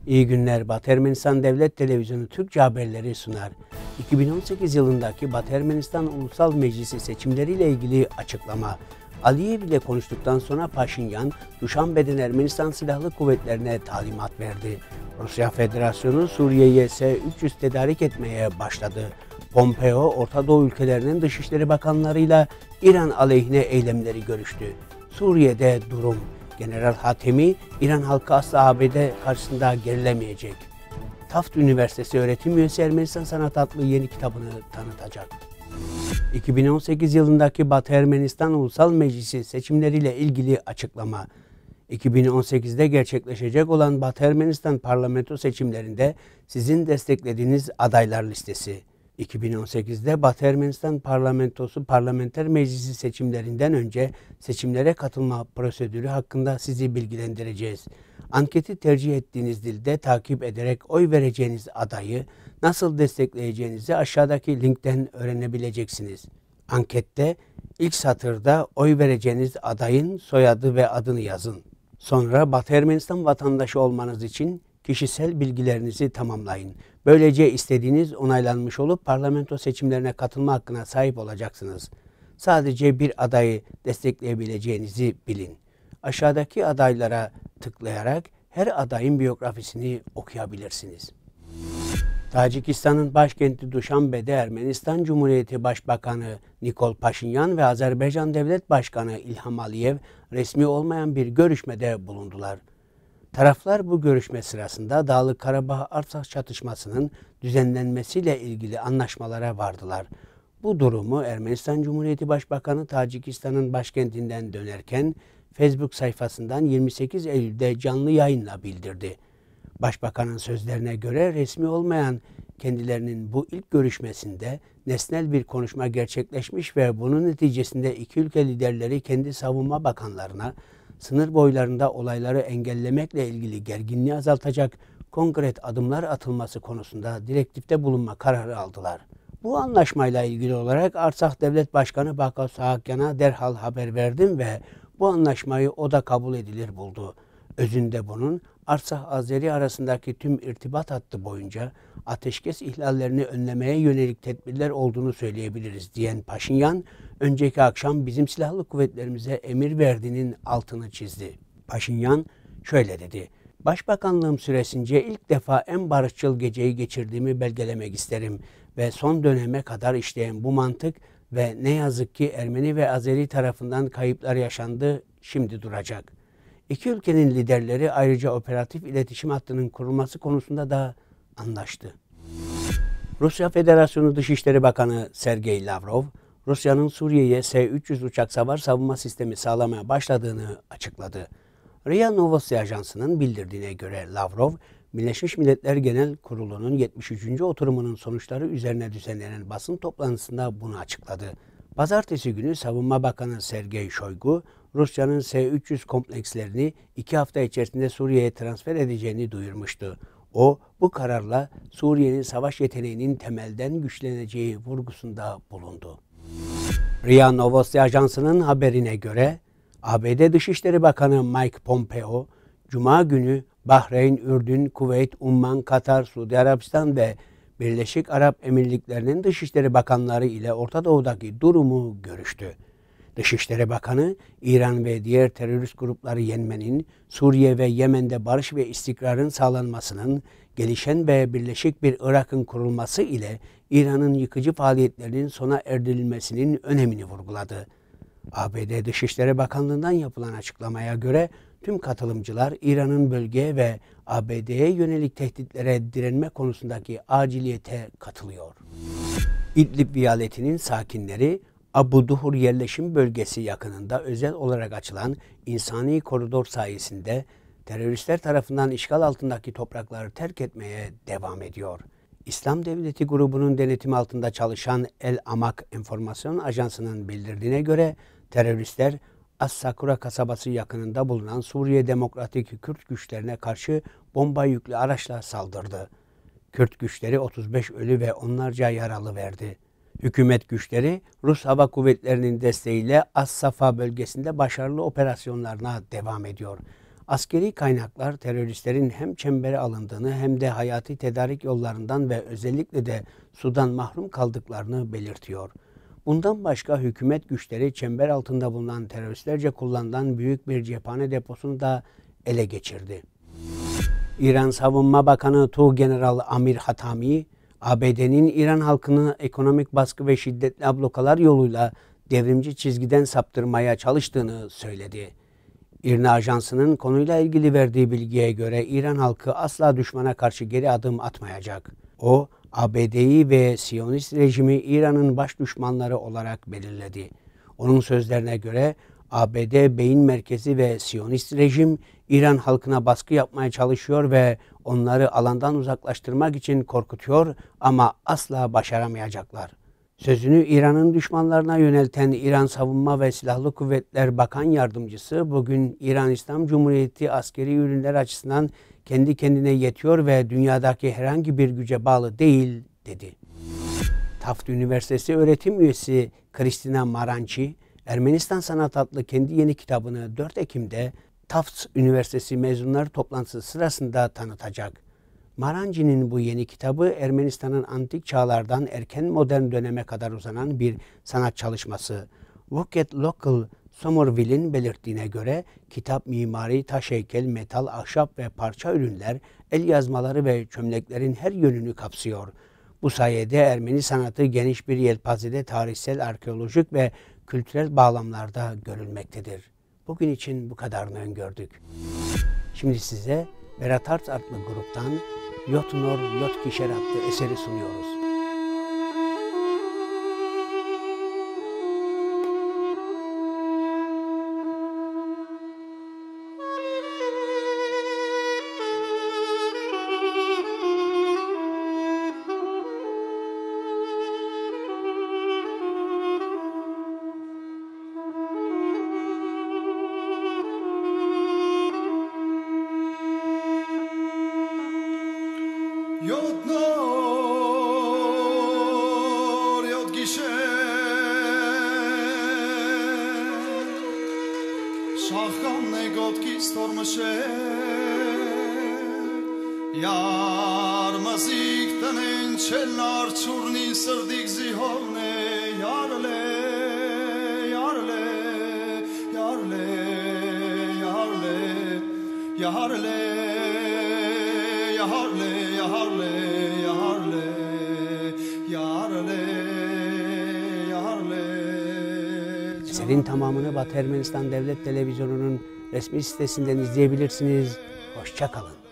İyi günler. Batı Ermenistan Devlet Televizyonu Türkçe haberleri sunar. 2018 yılındaki Batı Ermenistan Ulusal Meclisi seçimleriyle ilgili açıklama. Aliyev ile konuştuktan sonra Paşinyan, Duşanbe'den Ermenistan Silahlı Kuvvetlerine talimat verdi. Rusya Federasyonu Suriye'ye S-300 tedarik etmeye başladı. Pompeo, Orta Doğu ülkelerinin Dışişleri Bakanlarıyla İran aleyhine eylemleri görüştü. Suriye'de durum. General Hatemi, İran halkı asla ABD karşısında gerilemeyecek. Taft Üniversitesi öğretim üyesi Ermenistan Sanat adlı yeni kitabını tanıtacak. 2018 yılındaki Batı Ermenistan Ulusal Meclisi seçimleriyle ilgili açıklama. 2018'de gerçekleşecek olan Batı Ermenistan parlamento seçimlerinde sizin desteklediğiniz adaylar listesi. 2018'de Batı Ermenistan Parlamentosu Parlamenter Meclisi seçimlerinden önce seçimlere katılma prosedürü hakkında sizi bilgilendireceğiz. Anketi tercih ettiğiniz dilde takip ederek oy vereceğiniz adayı nasıl destekleyeceğinizi aşağıdaki linkten öğrenebileceksiniz. Ankette ilk satırda oy vereceğiniz adayın soyadı ve adını yazın. Sonra Batı Ermenistan vatandaşı olmanız için kişisel bilgilerinizi tamamlayın. Böylece istediğiniz onaylanmış olup parlamento seçimlerine katılma hakkına sahip olacaksınız. Sadece bir adayı destekleyebileceğinizi bilin. Aşağıdaki adaylara tıklayarak her adayın biyografisini okuyabilirsiniz. Tacikistan'ın başkenti Duşanbe'de Ermenistan Cumhuriyeti Başbakanı Nikol Paşinyan ve Azerbaycan Devlet Başkanı İlham Aliyev resmi olmayan bir görüşmede bulundular. Taraflar bu görüşme sırasında Dağlık Karabağ-Artsakh çatışmasının düzenlenmesiyle ilgili anlaşmalara vardılar. Bu durumu Ermenistan Cumhuriyeti Başbakanı Tacikistan'ın başkentinden dönerken Facebook sayfasından 28 Eylül'de canlı yayınla bildirdi. Başbakanın sözlerine göre resmi olmayan kendilerinin bu ilk görüşmesinde nesnel bir konuşma gerçekleşmiş ve bunun neticesinde iki ülke liderleri kendi savunma bakanlarına sınır boylarında olayları engellemekle ilgili gerginliği azaltacak konkret adımlar atılması konusunda direktifte bulunma kararı aldılar. Bu anlaşmayla ilgili olarak Artsakh Devlet Başkanı Bako Sahakyan'a derhal haber verdim ve bu anlaşmayı o da kabul edilir buldu. Özünde bunun Artsakh-Azeri arasındaki tüm irtibat hattı boyunca ateşkes ihlallerini önlemeye yönelik tedbirler olduğunu söyleyebiliriz diyen Paşinyan, önceki akşam bizim silahlı kuvvetlerimize emir verdiğinin altını çizdi. Paşinyan şöyle dedi: Başbakanlığım süresince ilk defa en barışçıl geceyi geçirdiğimi belgelemek isterim ve son döneme kadar işleyen bu mantık ve ne yazık ki Ermeni ve Azeri tarafından kayıplar yaşandı, şimdi duracak. İki ülkenin liderleri ayrıca operatif iletişim hattının kurulması konusunda da anlaştı. Rusya Federasyonu Dışişleri Bakanı Sergey Lavrov, Rusya'nın Suriye'ye S-300 uçak savar savunma sistemi sağlamaya başladığını açıkladı. RIA Novosti Ajansı'nın bildirdiğine göre Lavrov, Birleşmiş Milletler Genel Kurulu'nun 73. oturumunun sonuçları üzerine düzenlenen basın toplantısında bunu açıkladı. Pazartesi günü Savunma Bakanı Sergey Shoigu, Rusya'nın S-300 komplekslerini 2 hafta içerisinde Suriye'ye transfer edeceğini duyurmuştu. O, bu kararla Suriye'nin savaş yeteneğinin temelden güçleneceği vurgusunda bulundu. RIA Novosti Ajansı'nın haberine göre, ABD Dışişleri Bakanı Mike Pompeo, Cuma günü Bahreyn, Ürdün, Kuveyt, Umman, Katar, Suudi Arabistan ve Birleşik Arap Emirlikleri'nin Dışişleri Bakanları ile Orta Doğu'daki durumu görüştü. Dışişleri Bakanı, İran ve diğer terörist grupları yenmenin, Suriye ve Yemen'de barış ve istikrarın sağlanmasının, gelişen ve birleşik bir Irak'ın kurulması ile İran'ın yıkıcı faaliyetlerinin sona erdirilmesinin önemini vurguladı. ABD Dışişleri Bakanlığı'ndan yapılan açıklamaya göre tüm katılımcılar İran'ın bölgeye ve ABD'ye yönelik tehditlere direnme konusundaki aciliyete katılıyor. İdlib vilayetinin sakinleri Abu Duhur yerleşim bölgesi yakınında özel olarak açılan insani koridor sayesinde teröristler tarafından işgal altındaki toprakları terk etmeye devam ediyor. İslam Devleti grubunun denetimi altında çalışan El Amak Enformasyon Ajansı'nın bildirdiğine göre teröristler As-Sakura kasabası yakınında bulunan Suriye Demokratik Kürt güçlerine karşı bomba yüklü araçla saldırdı. Kürt güçleri 35 ölü ve onlarca yaralı verdi. Hükümet güçleri Rus Hava Kuvvetleri'nin desteğiyle As-Safa bölgesinde başarılı operasyonlarına devam ediyor. Askeri kaynaklar teröristlerin hem çembere alındığını hem de hayati tedarik yollarından ve özellikle de sudan mahrum kaldıklarını belirtiyor. Bundan başka hükümet güçleri çember altında bulunan teröristlerce kullanılan büyük bir cephane deposunu da ele geçirdi. İran Savunma Bakanı Tuğgeneral Amir Hatami, ABD'nin İran halkını ekonomik baskı ve şiddetli ablukalar yoluyla devrimci çizgiden saptırmaya çalıştığını söyledi. İRNA Ajansı'nın konuyla ilgili verdiği bilgiye göre İran halkı asla düşmana karşı geri adım atmayacak. O, ABD'yi ve Siyonist rejimi İran'ın baş düşmanları olarak belirledi. Onun sözlerine göre ABD beyin merkezi ve Siyonist rejim İran halkına baskı yapmaya çalışıyor ve onları alandan uzaklaştırmak için korkutuyor ama asla başaramayacaklar. Sözünü İran'ın düşmanlarına yönelten İran Savunma ve Silahlı Kuvvetler Bakan Yardımcısı bugün İran İslam Cumhuriyeti askeri ürünler açısından kendi kendine yetiyor ve dünyadaki herhangi bir güce bağlı değil dedi. Taft Üniversitesi öğretim üyesi Kristina Maranci, Ermenistan Sanat adlı kendi yeni kitabını 4 Ekim'de Taft Üniversitesi mezunları toplantısı sırasında tanıtacak. Maranci'nin bu yeni kitabı Ermenistan'ın antik çağlardan erken modern döneme kadar uzanan bir sanat çalışması. Woket Local Somerville'in belirttiğine göre kitap mimari, taş heykel, metal, ahşap ve parça ürünler, el yazmaları ve çömleklerin her yönünü kapsıyor. Bu sayede Ermeni sanatı geniş bir yelpazede tarihsel, arkeolojik ve kültürel bağlamlarda görülmektedir. Bugün için bu kadarını öngördük. Şimdi size Berat Arts adlı gruptan Yotnor Yotkişer adlı eseri sunuyoruz. Yotnor Yotgişer Şahkan ne Gotkiz tormşer Yar mazik tenen çellar çurni sırdik zihovne Yarle Yarle Yarle Yarle Yarle Yarle Yarle Yarle Yarle Yarle Eserin tamamını Batı Ermenistan Devlet Televizyonu'nun resmi sitesinden izleyebilirsiniz. Hoşça kalın.